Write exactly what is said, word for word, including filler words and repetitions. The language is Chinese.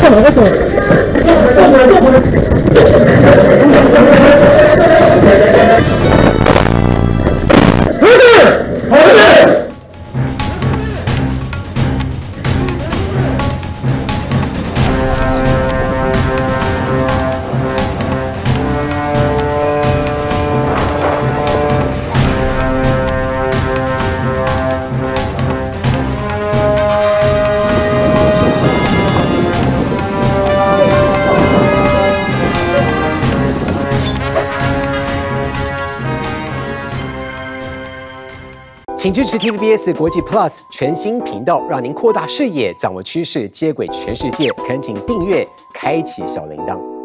请支持 T V B S 国际 Plus 全新频道，让您扩大视野，掌握趋势，接轨全世界。恳请订阅，开启小铃铛。